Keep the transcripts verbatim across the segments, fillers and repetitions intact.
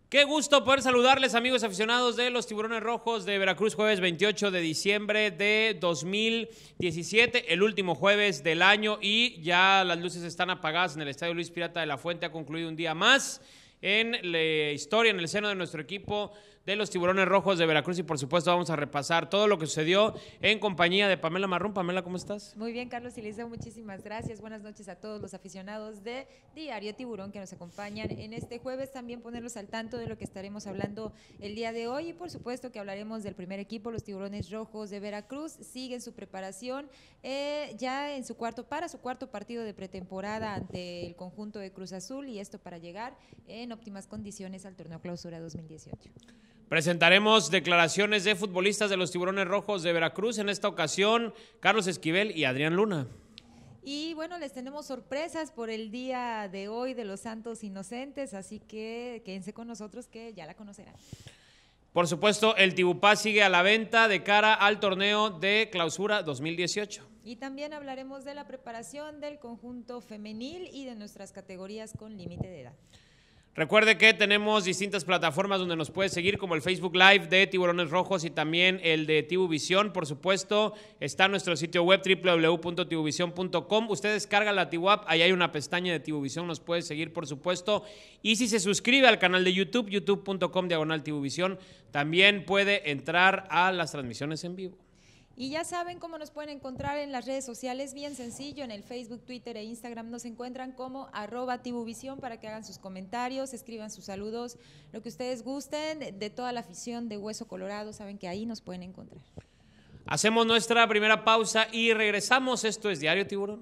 Qué gusto poder saludarles, amigos aficionados de los Tiburones Rojos de Veracruz, jueves veintiocho de diciembre de dos mil diecisiete, el último jueves del año, y ya las luces están apagadas en el Estadio Luis Pirata de la Fuente. Ha concluido un día más en la historia, en el seno de nuestro equipo de los Tiburones Rojos de Veracruz, y por supuesto vamos a repasar todo lo que sucedió en compañía de Pamela Marrón. Pamela, ¿cómo estás? Muy bien, Carlos y Liceo, muchísimas gracias. Buenas noches a todos los aficionados de Diario Tiburón que nos acompañan en este jueves. También ponerlos al tanto de lo que estaremos hablando el día de hoy, y por supuesto que hablaremos del primer equipo, los Tiburones Rojos de Veracruz. Siguen su preparación eh, ya en su cuarto, para su cuarto partido de pretemporada ante el conjunto de Cruz Azul, y esto para llegar en óptimas condiciones al torneo Clausura dos mil dieciocho. Presentaremos declaraciones de futbolistas de los Tiburones Rojos de Veracruz, en esta ocasión Carlos Esquivel y Adrián Luna. Y bueno, les tenemos sorpresas por el día de hoy de los Santos Inocentes, así que quédense con nosotros que ya la conocerán. Por supuesto, el Tibupá sigue a la venta de cara al torneo de Clausura dos mil dieciocho. Y también hablaremos de la preparación del conjunto femenil y de nuestras categorías con límite de edad. Recuerde que tenemos distintas plataformas donde nos puede seguir, como el Facebook Live de Tiburones Rojos y también el de Tibuvisión. Por supuesto, está nuestro sitio web doble u doble u doble u punto tibuvisión punto com. Usted descarga la Tibu App, ahí hay una pestaña de Tibuvisión, nos puede seguir, por supuesto. Y si se suscribe al canal de YouTube, youtube punto com diagonal Tibuvisión, también puede entrar a las transmisiones en vivo. Y ya saben cómo nos pueden encontrar en las redes sociales, bien sencillo, en el Facebook, Twitter e Instagram nos encuentran como arroba Tibuvisión, para que hagan sus comentarios, escriban sus saludos, lo que ustedes gusten, de toda la afición de Hueso Colorado, saben que ahí nos pueden encontrar. Hacemos nuestra primera pausa y regresamos. Esto es Diario Tiburón.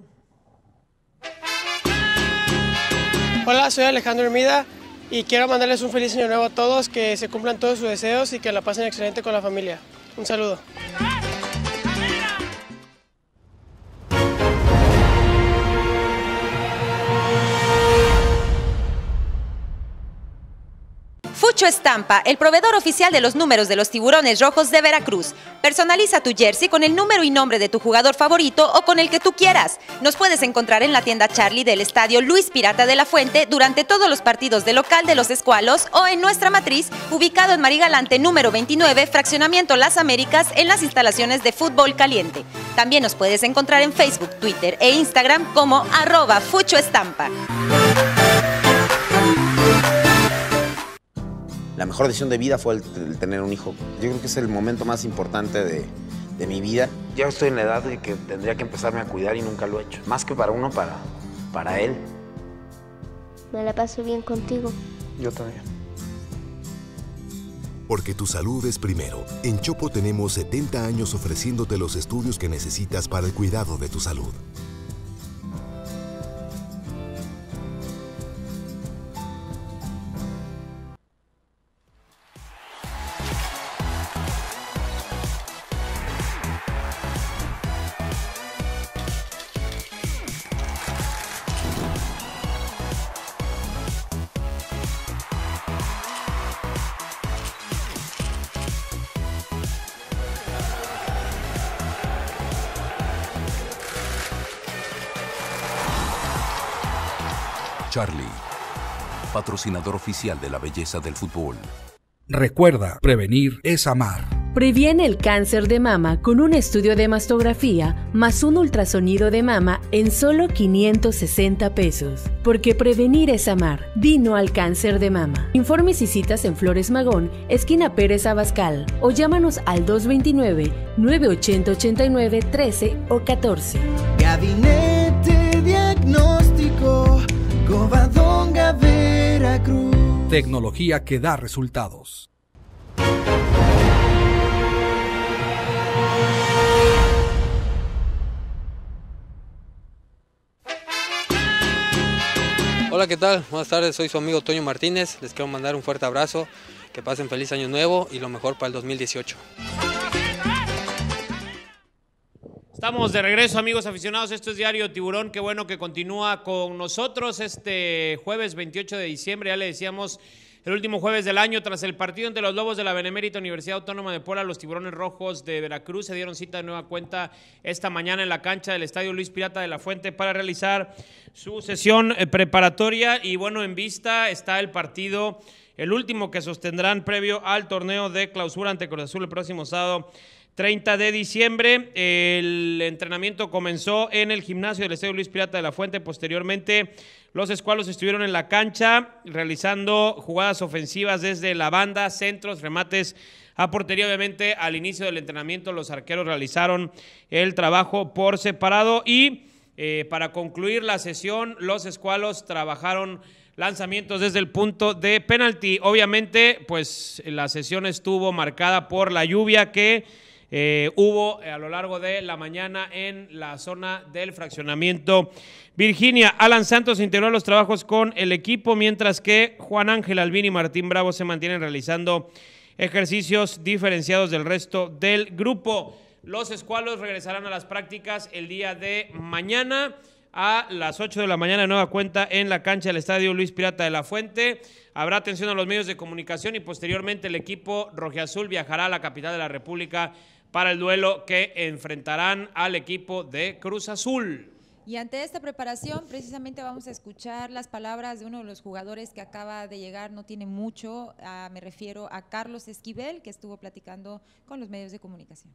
Hola, soy Alejandro Hermida y quiero mandarles un feliz año nuevo a todos, que se cumplan todos sus deseos y que la pasen excelente con la familia. Un saludo. Fucho Estampa, el proveedor oficial de los números de los Tiburones Rojos de Veracruz. Personaliza tu jersey con el número y nombre de tu jugador favorito o con el que tú quieras. Nos puedes encontrar en la tienda Charlie del Estadio Luis Pirata de la Fuente durante todos los partidos de local de los Escualos, o en nuestra matriz, ubicado en Marigalante número veintinueve, Fraccionamiento Las Américas, en las instalaciones de Fútbol Caliente. También nos puedes encontrar en Facebook, Twitter e Instagram como arroba Fucho Estampa. La mejor decisión de vida fue el, el tener un hijo. Yo creo que es el momento más importante de, de mi vida. Ya estoy en la edad de que tendría que empezarme a cuidar y nunca lo he hecho. Más que para uno, para, para él. Me la paso bien contigo. Yo también. Porque tu salud es primero. En Chopo tenemos setenta años ofreciéndote los estudios que necesitas para el cuidado de tu salud. Charlie, patrocinador oficial de la belleza del fútbol. Recuerda, prevenir es amar. Previene el cáncer de mama con un estudio de mastografía más un ultrasonido de mama en solo quinientos sesenta pesos. Porque prevenir es amar. Dino al cáncer de mama. Informes y citas en Flores Magón, esquina Pérez Abascal, o llámanos al dos dos nueve, nueve ocho cero, ocho nueve, uno tres o catorce. Gabinete Diagnóstico Covadonga, Veracruz. Tecnología que da resultados. Hola, ¿qué tal? Buenas tardes, soy su amigo Toño Martínez. Les quiero mandar un fuerte abrazo, que pasen feliz año nuevo y lo mejor para el dos mil dieciocho. Estamos de regreso, amigos aficionados. Esto es Diario Tiburón. Qué bueno que continúa con nosotros este jueves veintiocho de diciembre. Ya le decíamos, el último jueves del año, tras el partido entre los Lobos de la Benemérita Universidad Autónoma de Puebla, los Tiburones Rojos de Veracruz se dieron cita de nueva cuenta esta mañana en la cancha del Estadio Luis Pirata de la Fuente para realizar su sesión preparatoria. Y bueno, en vista está el partido el último que sostendrán previo al torneo de clausura ante Cruz Azul el próximo sábado treinta de diciembre. El entrenamiento comenzó en el gimnasio del Estadio Luis Pirata de la Fuente. Posteriormente, los escualos estuvieron en la cancha realizando jugadas ofensivas desde la banda, centros, remates a portería. Obviamente, al inicio del entrenamiento, los arqueros realizaron el trabajo por separado y eh, para concluir la sesión, los escualos trabajaron lanzamientos desde el punto de penalti. Obviamente, pues la sesión estuvo marcada por la lluvia que Eh, hubo a lo largo de la mañana en la zona del fraccionamiento Virginia. Alan Santos integró los trabajos con el equipo, mientras que Juan Ángel Albín y Martín Bravo se mantienen realizando ejercicios diferenciados del resto del grupo. Los escualos regresarán a las prácticas el día de mañana a las ocho de la mañana de nueva cuenta en la cancha del Estadio Luis Pirata de la Fuente. Habrá atención a los medios de comunicación y posteriormente el equipo rojiazul viajará a la capital de la República para el duelo que enfrentarán al equipo de Cruz Azul. Y ante esta preparación, precisamente vamos a escuchar las palabras de uno de los jugadores que acaba de llegar, no tiene mucho, uh, me refiero a Carlos Esquivel, que estuvo platicando con los medios de comunicación.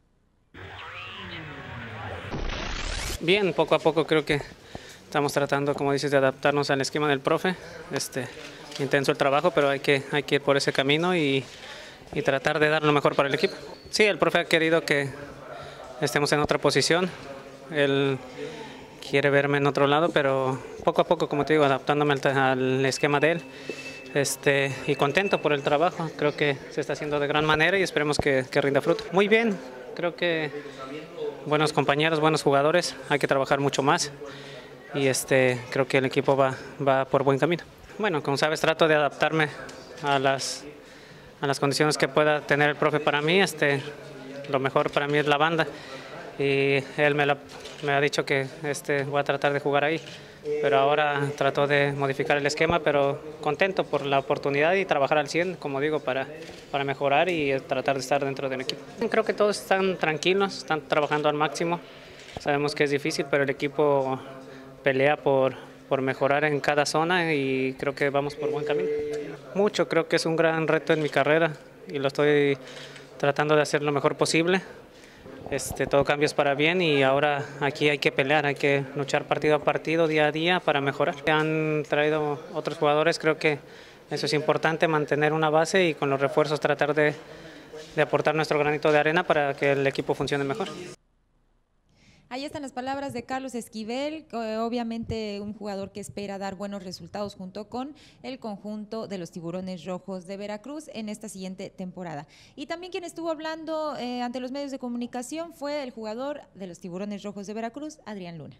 Bien, poco a poco creo que estamos tratando, como dices, de adaptarnos al esquema del profe. Este, intenso el trabajo, pero hay que, hay que ir por ese camino y, y tratar de dar lo mejor para el equipo. Sí, el profe ha querido que estemos en otra posición. Él quiere verme en otro lado, pero poco a poco, como te digo, adaptándome al, al esquema de él. Este, y contento por el trabajo. Creo que se está haciendo de gran manera y esperemos que, que rinda fruto. Muy bien, creo que buenos compañeros, buenos jugadores. Hay que trabajar mucho más y este, creo que el equipo va, va por buen camino. Bueno, como sabes, trato de adaptarme a las, a las condiciones que pueda tener el profe para mí. Este, lo mejor para mí es la banda y él me, la, me ha dicho que este, voy a tratar de jugar ahí, pero ahora trato de modificar el esquema, pero contento por la oportunidad y trabajar al cien, como digo, para, para mejorar y tratar de estar dentro del equipo. Creo que todos están tranquilos, están trabajando al máximo. Sabemos que es difícil, pero el equipo pelea por, por mejorar en cada zona y creo que vamos por buen camino. Mucho, creo que es un gran reto en mi carrera y lo estoy tratando de hacer lo mejor posible. Este, todo cambio es para bien y ahora aquí hay que pelear, hay que luchar partido a partido, día a día para mejorar. Han traído otros jugadores, creo que eso es importante, mantener una base y con los refuerzos tratar de, de aportar nuestro granito de arena para que el equipo funcione mejor. Ahí están las palabras de Carlos Esquivel, obviamente un jugador que espera dar buenos resultados junto con el conjunto de los Tiburones Rojos de Veracruz en esta siguiente temporada. Y también quien estuvo hablando eh, ante los medios de comunicación fue el jugador de los Tiburones Rojos de Veracruz, Adrián Luna.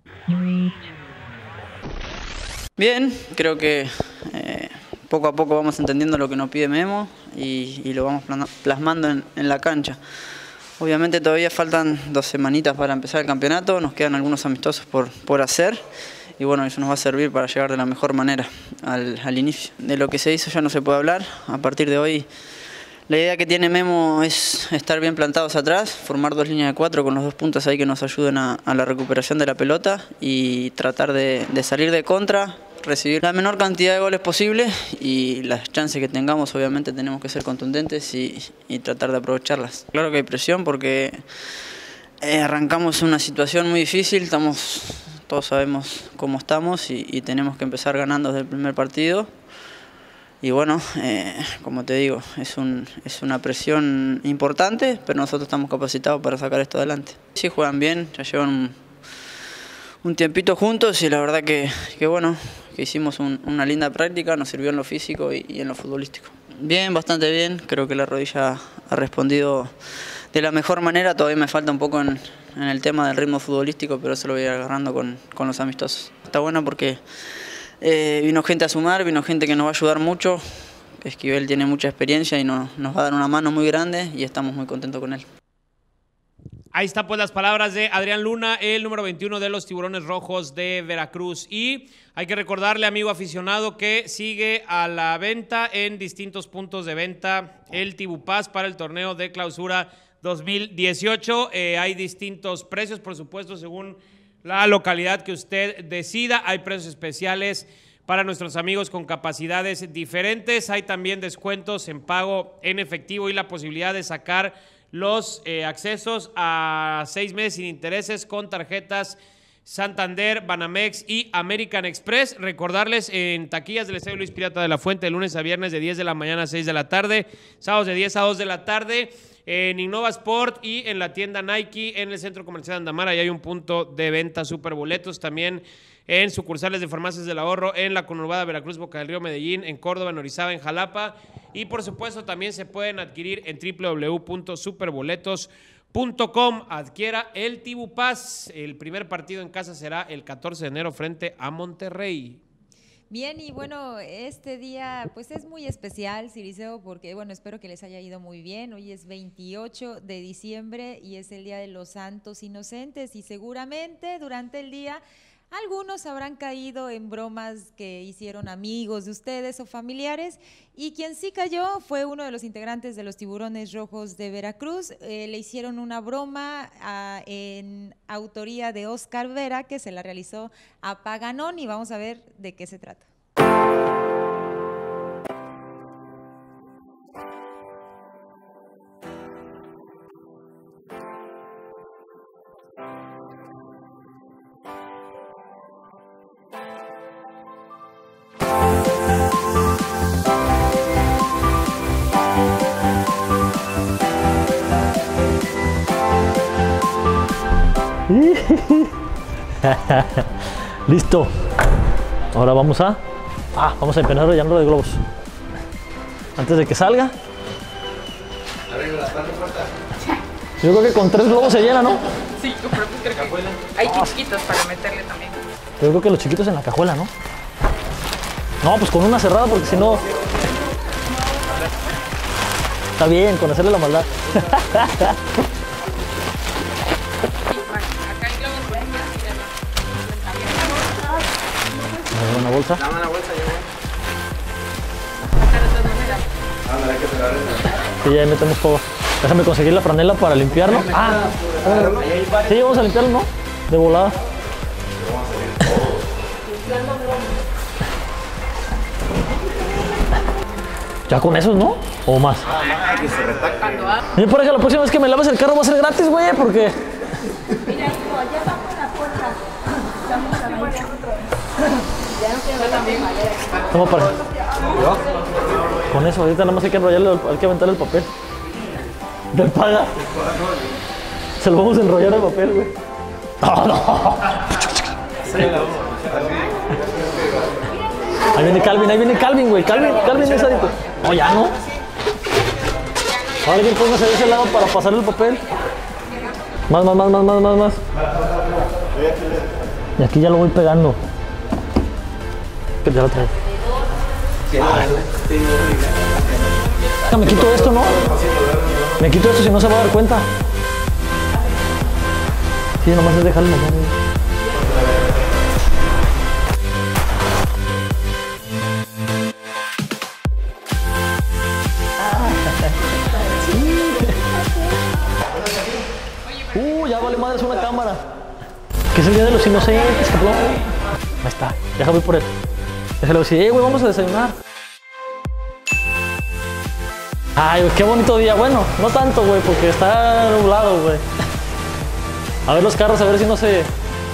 Bien, creo que eh, poco a poco vamos entendiendo lo que nos pide Memo y, y lo vamos plasmando en, en la cancha. Obviamente todavía faltan dos semanitas para empezar el campeonato, nos quedan algunos amistosos por, por hacer y bueno, eso nos va a servir para llegar de la mejor manera al, al inicio. De lo que se hizo ya no se puede hablar, a partir de hoy la idea que tiene Memo es estar bien plantados atrás, formar dos líneas de cuatro con los dos puntas ahí que nos ayuden a, a la recuperación de la pelota y tratar de, de salir de contra, recibir la menor cantidad de goles posible y las chances que tengamos obviamente tenemos que ser contundentes y, y tratar de aprovecharlas. Claro que hay presión porque eh, arrancamos en una situación muy difícil, estamos, todos sabemos cómo estamos y, y tenemos que empezar ganando desde el primer partido. Y bueno, eh, como te digo, es, un, es una presión importante, pero nosotros estamos capacitados para sacar esto adelante. Sí, juegan bien, ya llevan un, un tiempito juntos y la verdad que, que bueno, que hicimos un, una linda práctica, nos sirvió en lo físico y, y en lo futbolístico. Bien, bastante bien, creo que la rodilla ha respondido de la mejor manera, todavía me falta un poco en, en el tema del ritmo futbolístico, pero eso lo voy a ir agarrando con, con los amistosos. Está bueno porque eh, vino gente a sumar, vino gente que nos va a ayudar mucho, Esquivel tiene mucha experiencia y nos, nos va a dar una mano muy grande y estamos muy contentos con él. Ahí están pues las palabras de Adrián Luna, el número veintiuno de los Tiburones Rojos de Veracruz. Y hay que recordarle, amigo aficionado, que sigue a la venta en distintos puntos de venta el Tibupaz para el torneo de clausura dos mil dieciocho. Eh, hay distintos precios, por supuesto, según la localidad que usted decida. Hay precios especiales para nuestros amigos con capacidades diferentes. Hay también descuentos en pago en efectivo y la posibilidad de sacar los eh, accesos a seis meses sin intereses con tarjetas Santander, Banamex y American Express. Recordarles en taquillas del Estadio Luis Pirata de la Fuente de lunes a viernes de diez de la mañana a seis de la tarde, sábados de diez a dos de la tarde, en Innova Sport y en la tienda Nike en el Centro Comercial Andamara. Y hay un punto de venta super boletos también en sucursales de Farmacias del Ahorro, en la conurbada Veracruz, Boca del Río, Medellín, en Córdoba, en Orizaba, en Jalapa. Y por supuesto también se pueden adquirir en doble u doble u doble u punto superboletos punto com. Adquiera el Tibu Pass. El primer partido en casa será el catorce de enero frente a Monterrey. Bien, y bueno, este día pues es muy especial, Ciriseo, porque bueno, espero que les haya ido muy bien. Hoy es veintiocho de diciembre y es el Día de los Santos Inocentes, y seguramente durante el día algunos habrán caído en bromas que hicieron amigos de ustedes o familiares, y quien sí cayó fue uno de los integrantes de los Tiburones Rojos de Veracruz. Eh, le hicieron una broma a, en autoría de Oscar Vera, que se la realizó a Paganón, y vamos a ver de qué se trata. Listo. Ahora vamos a ah, vamos a empezar rellenarlo de globos. Antes de que salga. Yo creo que con tres globos se llena, ¿no? Sí, yo creo que hay chiquitos para meterle también. Yo creo que los chiquitos en la cajuela, ¿no? No, pues con una cerrada, porque si no... Está bien, con hacerle la maldad. Una bolsa. Dame una bolsa, yo voy. Ándale, hay que cerrar esa. Sí, ya ahí metemos todo. Déjame conseguir la franela para limpiarlo. Ah, sí, vamos a limpiarlo, ¿no? De volada. Ya con esos, ¿no? ¿O más? Ah, que se retaca. Yo por eso la próxima vez que me laves el carro va a ser gratis, güey, porque... Mira, hijo, allá abajo en la puerta. Estamos a la vuelta. ¿Cómo para? Con eso, ahorita nada más hay que enrollarle, hay que aventar el papel. Del paga. Se lo vamos a enrollar el papel, güey. No, no. Ahí viene Calvin, ahí viene Calvin, güey. Calvin, Calvin es adicto. No, ya no. Alguien póngase de ese lado para pasar el papel. Más, más, más, más, más, más, más. Y aquí ya lo voy pegando. Que ya lo traigo. Me quito esto, ¿no? Me quito esto si no se va a dar cuenta. Sí, nomás es dejarlo. Uh, ya vale madre, es una cámara. Que es el Día de los Inocentes, cabrón. Ahí está, deja voy por él. Déjalo decir, eh, güey, vamos a desayunar. Ay, güey, qué bonito día. Bueno, no tanto, güey, porque está nublado, güey. A ver los carros, a ver si no se...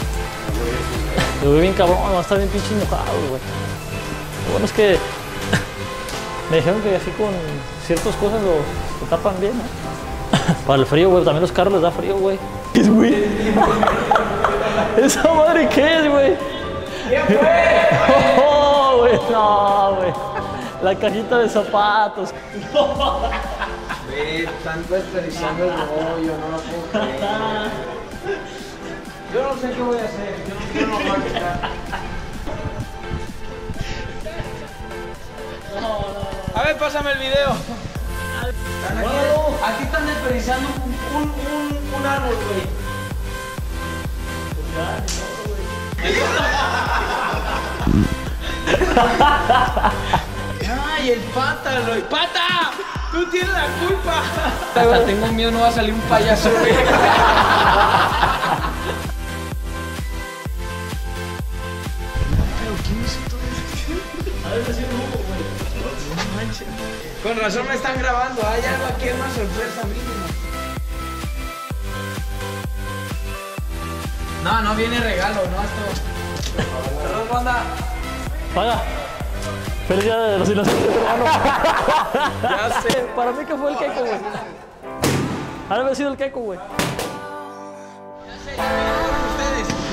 Lo veo bien cabrón, va a estar bien pinche mojado, güey. Lo bueno es que... Me dijeron que así con ciertas cosas lo, lo tapan bien, ¿no? Para el frío, güey, también los carros les da frío, güey. ¿Qué es, güey? ¿Esa madre qué es, güey? Oh, güey, no, güey. La cajita de zapatos. Güey, están desperdiciando el rollo, no lo puedo creer. Yo no sé qué voy a hacer, yo no quiero aguantar. A ver, pásame el video. Aquí, aquí están desperdiciando un, un, un, un árbol, güey. Ay, el pata, güey. ¡Pata! ¡Tú tienes la culpa! Hasta tengo miedo, no va a salir un payaso, güey. Pero ¿quién hizo todo esto? No manches. Con razón me están grabando. Hay algo aquí, es una sorpresa mínima. No, no viene regalo, no esto. Perdón, banda. Paga. Feliz día de los inocentes, hermano. Ya sé. Para mí que fue el Keiko, güey. Ha de haber sido el Keiko, güey. Ya sé, ya me ustedes.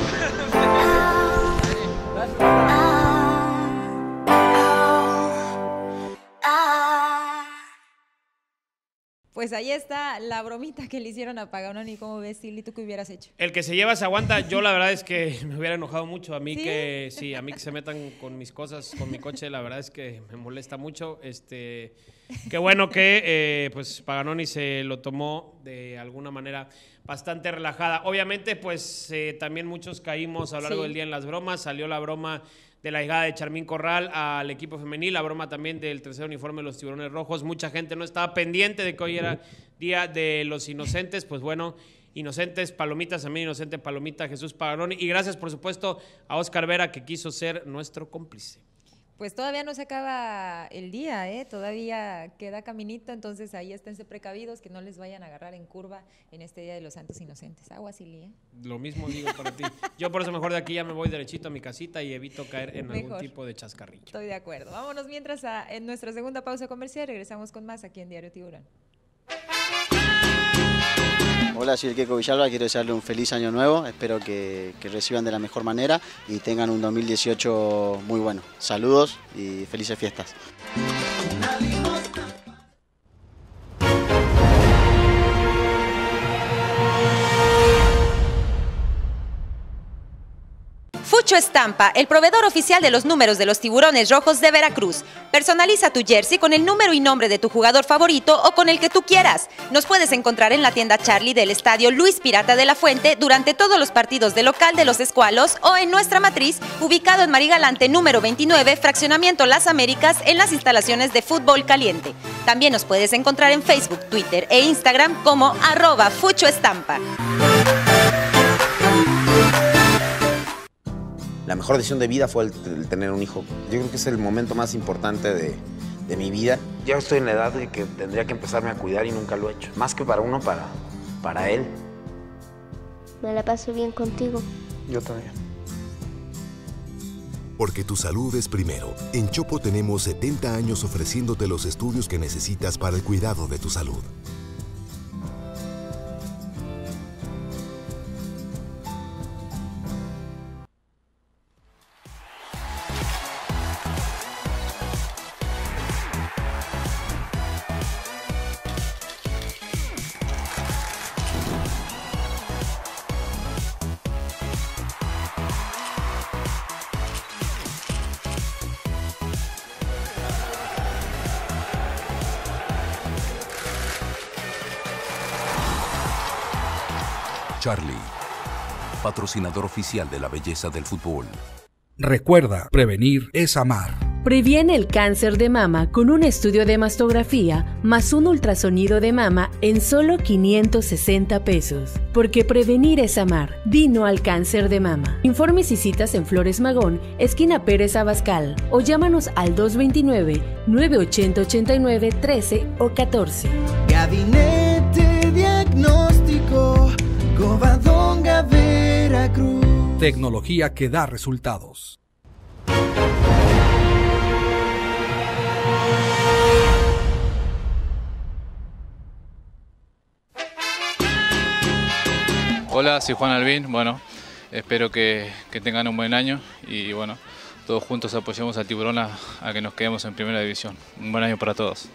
Pues ahí está la bromita que le hicieron a Paganoni. ¿Cómo ves, Silly? ¿Tú qué hubieras hecho? El que se lleva se aguanta. Yo la verdad es que me hubiera enojado mucho. A mí ¿Sí? que sí, a mí que se metan con mis cosas, con mi coche, la verdad es que me molesta mucho. Este, qué bueno que eh, pues Paganoni se lo tomó de alguna manera bastante relajada. Obviamente, pues eh, también muchos caímos a lo largo Sí. del día en las bromas. Salió la broma de la llegada de Charmín Corral al equipo femenil, la broma también del tercer uniforme de los Tiburones Rojos. Mucha gente no estaba pendiente de que hoy era Día de los Inocentes. Pues bueno, inocentes palomitas, también inocente palomita Jesús Paganoni. Y gracias, por supuesto, a Oscar Vera, que quiso ser nuestro cómplice. Pues todavía no se acaba el día, ¿eh? Todavía queda caminito, entonces ahí esténse precavidos que no les vayan a agarrar en curva en este Día de los Santos Inocentes. Agua, Silly, ¿eh? Lo mismo digo para ti. Yo por eso mejor de aquí ya me voy derechito a mi casita y evito caer en algún Mejor. tipo de chascarrillo. Estoy de acuerdo. Vámonos mientras a, en nuestra segunda pausa comercial. Regresamos con más aquí en Diario Tiburón. Hola, soy el Keiko Villalba, quiero desearle un feliz año nuevo, espero que, que reciban de la mejor manera y tengan un dos mil dieciocho muy bueno. Saludos y felices fiestas. Fucho Estampa, el proveedor oficial de los números de los Tiburones Rojos de Veracruz. Personaliza tu jersey con el número y nombre de tu jugador favorito o con el que tú quieras. Nos puedes encontrar en la tienda Charlie del Estadio Luis Pirata de la Fuente durante todos los partidos de local de los Escualos o en nuestra matriz, ubicado en Marigalante número veintinueve, Fraccionamiento Las Américas, en las instalaciones de Fútbol Caliente. También nos puedes encontrar en Facebook, Twitter e Instagram como arroba Fucho Estampa. La mejor decisión de vida fue el, el tener un hijo. Yo creo que es el momento más importante de, de mi vida. Ya estoy en la edad de que tendría que empezarme a cuidar y nunca lo he hecho. Más que para uno, para, para él. Me la paso bien contigo. Yo también. Porque tu salud es primero. En Chopo tenemos setenta años ofreciéndote los estudios que necesitas para el cuidado de tu salud. Charlie, patrocinador oficial de la belleza del fútbol. Recuerda, prevenir es amar. Previene el cáncer de mama con un estudio de mastografía más un ultrasonido de mama en solo quinientos sesenta pesos. Porque prevenir es amar. Dino al cáncer de mama. Informes y citas en Flores Magón, esquina Pérez Abascal, o llámanos al dos dos nueve, nueve ocho cero, ocho nueve, uno tres o catorce. Gabinete Diagnóstico, Covadonga, Veracruz. Tecnología que da resultados. Hola, soy Juan Albín. Bueno, espero que, que tengan un buen año y bueno, todos juntos apoyemos al Tiburón a, a que nos quedemos en primera división. Un buen año para todos.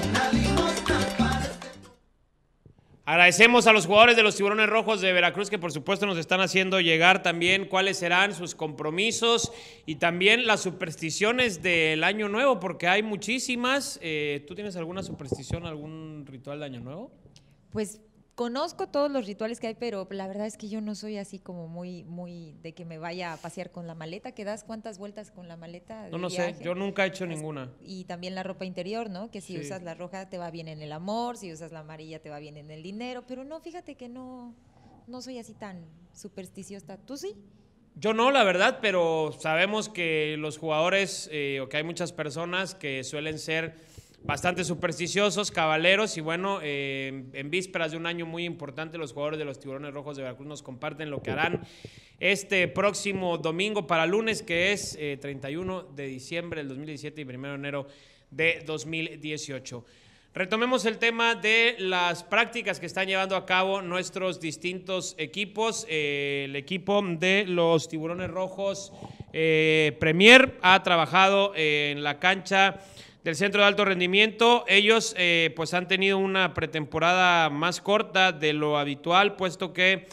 Agradecemos a los jugadores de los Tiburones Rojos de Veracruz que por supuesto nos están haciendo llegar también cuáles serán sus compromisos y también las supersticiones del Año Nuevo, porque hay muchísimas. Eh, ¿Tú tienes alguna superstición, algún ritual de Año Nuevo? Pues conozco todos los rituales que hay, pero la verdad es que yo no soy así como muy, muy de que me vaya a pasear con la maleta. ¿Que das cuántas vueltas con la maleta? No, no sé, yo nunca he hecho ninguna. Y también la ropa interior, ¿no? Que si Sí. usas la roja te va bien en el amor, si usas la amarilla te va bien en el dinero, pero no, fíjate que no, no soy así tan supersticiosa. ¿Tú sí? Yo no, la verdad, pero sabemos que los jugadores, eh, o que hay muchas personas que suelen ser bastante supersticiosos, cabaleros, y bueno, eh, en vísperas de un año muy importante, los jugadores de los Tiburones Rojos de Veracruz nos comparten lo que harán este próximo domingo para lunes, que es eh, treinta y uno de diciembre del dos mil diecisiete y primero de enero de dos mil dieciocho. Retomemos el tema de las prácticas que están llevando a cabo nuestros distintos equipos. Eh, el equipo de los Tiburones Rojos eh, Premier ha trabajado eh, en la cancha del Centro de Alto Rendimiento. Ellos eh, pues han tenido una pretemporada más corta de lo habitual, puesto que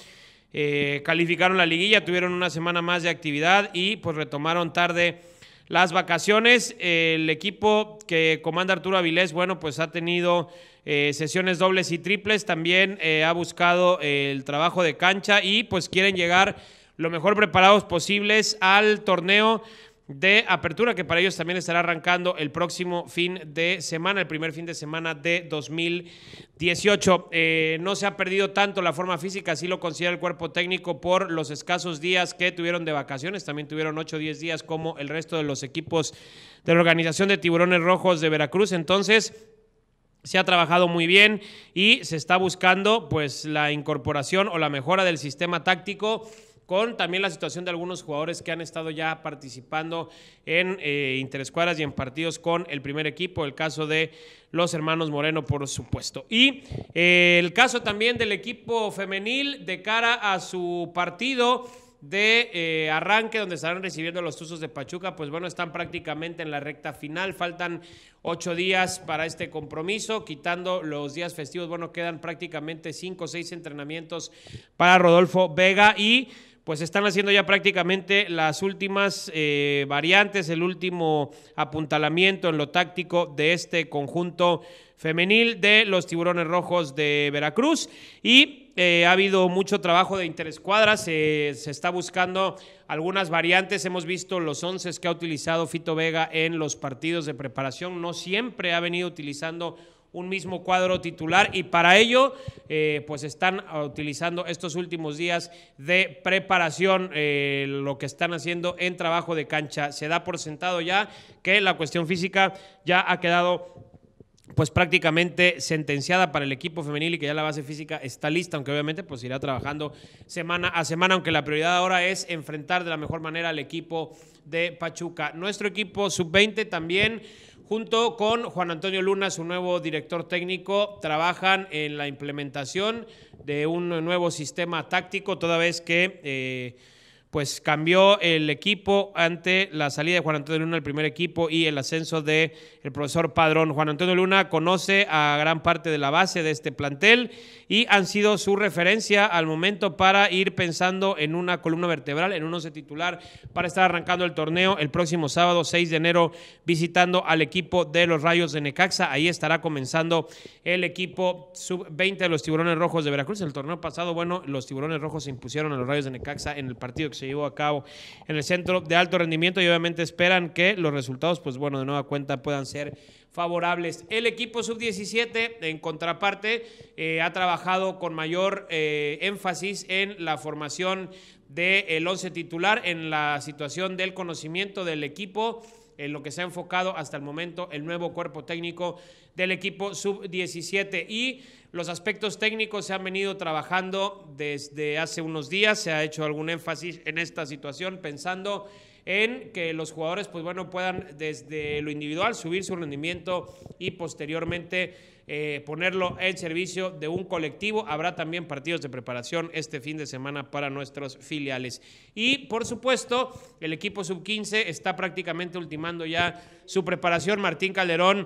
eh, calificaron la liguilla, tuvieron una semana más de actividad y pues retomaron tarde las vacaciones. El equipo que comanda Arturo Avilés, bueno, pues ha tenido eh, sesiones dobles y triples, también eh, ha buscado eh, el trabajo de cancha y pues quieren llegar lo mejor preparados posibles al torneo de apertura, que para ellos también estará arrancando el próximo fin de semana, el primer fin de semana de dos mil dieciocho. Eh, no se ha perdido tanto la forma física, así lo considera el cuerpo técnico, por los escasos días que tuvieron de vacaciones. También tuvieron ocho o diez días como el resto de los equipos de la organización de Tiburones Rojos de Veracruz. Entonces, se ha trabajado muy bien y se está buscando pues la incorporación o la mejora del sistema táctico, con también la situación de algunos jugadores que han estado ya participando en eh, interescuadras y en partidos con el primer equipo, el caso de los hermanos Moreno, por supuesto. Y eh, el caso también del equipo femenil de cara a su partido de eh, arranque, donde estarán recibiendo a los Tuzos de Pachuca. Pues bueno, están prácticamente en la recta final, faltan ocho días para este compromiso, quitando los días festivos. Bueno, quedan prácticamente cinco o seis entrenamientos para Rodolfo Vega y pues están haciendo ya prácticamente las últimas eh, variantes, el último apuntalamiento en lo táctico de este conjunto femenil de los Tiburones Rojos de Veracruz. Y eh, ha habido mucho trabajo de interescuadras, eh, se está buscando algunas variantes. Hemos visto los once que ha utilizado Fito Vega en los partidos de preparación. No siempre ha venido utilizando un mismo cuadro titular y para ello eh, pues están utilizando estos últimos días de preparación eh, lo que están haciendo en trabajo de cancha. Se da por sentado ya que la cuestión física ya ha quedado pues prácticamente sentenciada para el equipo femenil y que ya la base física está lista, aunque obviamente pues irá trabajando semana a semana, aunque la prioridad ahora es enfrentar de la mejor manera al equipo de Pachuca. Nuestro equipo sub veinte también, junto con Juan Antonio Luna, su nuevo director técnico, trabajan en la implementación de un nuevo sistema táctico, toda vez que eh, pues cambió el equipo ante la salida de Juan Antonio Luna al primer equipo y el ascenso del profesor Padrón. Juan Antonio Luna conoce a gran parte de la base de este plantel y han sido su referencia al momento para ir pensando en una columna vertebral, en un once titular, para estar arrancando el torneo el próximo sábado seis de enero, visitando al equipo de los Rayos de Necaxa. Ahí estará comenzando el equipo sub veinte de los Tiburones Rojos de Veracruz. El torneo pasado, bueno, los Tiburones Rojos se impusieron a los Rayos de Necaxa en el partido que se llevó a cabo en el Centro de Alto Rendimiento y obviamente esperan que los resultados, pues bueno, de nueva cuenta puedan ser favorables. El equipo sub diecisiete, en contraparte, eh, ha trabajado con mayor eh, énfasis en la formación del once titular, en la situación del conocimiento del equipo, en lo que se ha enfocado hasta el momento el nuevo cuerpo técnico del equipo sub diecisiete. Y los aspectos técnicos se han venido trabajando desde hace unos días, se ha hecho algún énfasis en esta situación, pensando en que los jugadores pues bueno puedan desde lo individual subir su rendimiento y posteriormente eh, ponerlo en servicio de un colectivo. Habrá también partidos de preparación este fin de semana para nuestros filiales. Y por supuesto el equipo sub quince está prácticamente ultimando ya su preparación. Martín Calderón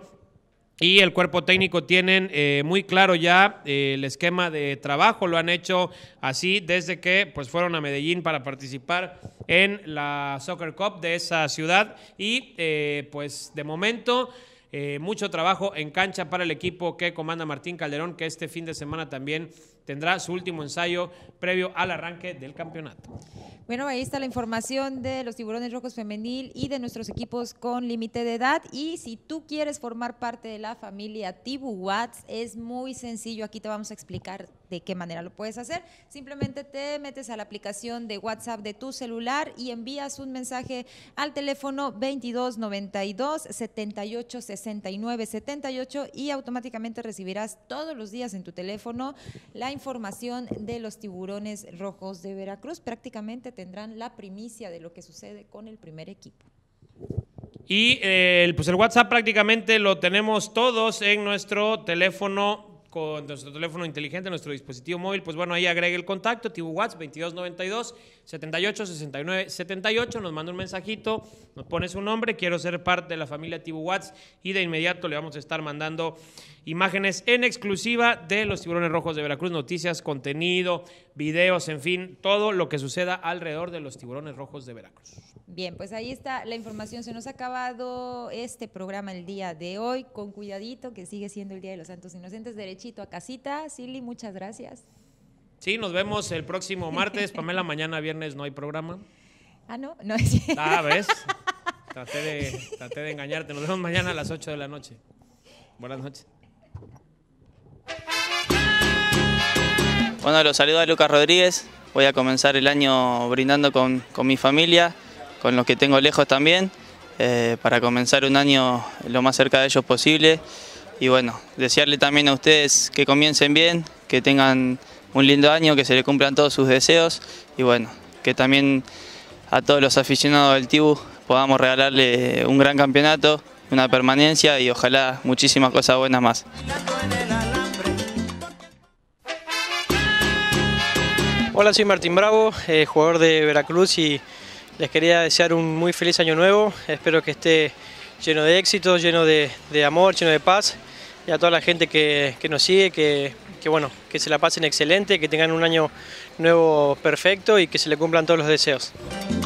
y el cuerpo técnico tienen eh, muy claro ya eh, el esquema de trabajo. Lo han hecho así desde que pues fueron a Medellín para participar en la Soccer Cup de esa ciudad y eh, pues de momento eh, mucho trabajo en cancha para el equipo que comanda Martín Calderón, que este fin de semana también tendrá su último ensayo previo al arranque del campeonato. Bueno, ahí está la información de los Tiburones Rojos Femenil y de nuestros equipos con límite de edad. Y si tú quieres formar parte de la familia Tibu Watts, es muy sencillo. Aquí te vamos a explicar ¿de qué manera lo puedes hacer? Simplemente te metes a la aplicación de WhatsApp de tu celular y envías un mensaje al teléfono veintidós noventa y dos, setenta y ocho, sesenta y nueve, setenta y ocho y automáticamente recibirás todos los días en tu teléfono la información de los Tiburones Rojos de Veracruz. Prácticamente tendrán la primicia de lo que sucede con el primer equipo. Y eh, pues el WhatsApp prácticamente lo tenemos todos en nuestro teléfono, con nuestro teléfono inteligente, nuestro dispositivo móvil. Pues bueno, ahí agregue el contacto, Tibu WhatsApp veintidós noventa y dos, setenta y ocho, sesenta y nueve, setenta y ocho, nos manda un mensajito, nos pone su nombre, quiero ser parte de la familia Tibu WhatsApp, y de inmediato le vamos a estar mandando imágenes en exclusiva de los Tiburones Rojos de Veracruz, noticias, contenido, videos, en fin, todo lo que suceda alrededor de los Tiburones Rojos de Veracruz. Bien, pues ahí está la información. Se nos ha acabado este programa el día de hoy. Con cuidadito, que sigue siendo el Día de los Santos Inocentes. Derechito a casita. Silly, muchas gracias. Sí, nos vemos el próximo martes. Pamela, mañana viernes no hay programa. Ah, ¿no? No es cierto. Ah, ¿ves? Traté de, traté de engañarte. Nos vemos mañana a las ocho de la noche. Buenas noches. Bueno, los saludo a Lucas Rodríguez. Voy a comenzar el año brindando con, con mi familia, con los que tengo lejos también, eh, para comenzar un año lo más cerca de ellos posible. Y bueno, desearle también a ustedes que comiencen bien, que tengan un lindo año, que se le cumplan todos sus deseos. Y bueno, que también a todos los aficionados del Tibu podamos regalarle un gran campeonato, una permanencia y ojalá muchísimas cosas buenas más. Hola, soy Martín Bravo, eh, jugador de Veracruz, y les quería desear un muy feliz año nuevo. Espero que esté lleno de éxito, lleno de, de amor, lleno de paz. Y a toda la gente que, que nos sigue, que, que, bueno, que se la pasen excelente, que tengan un año nuevo perfecto y que se le cumplan todos los deseos.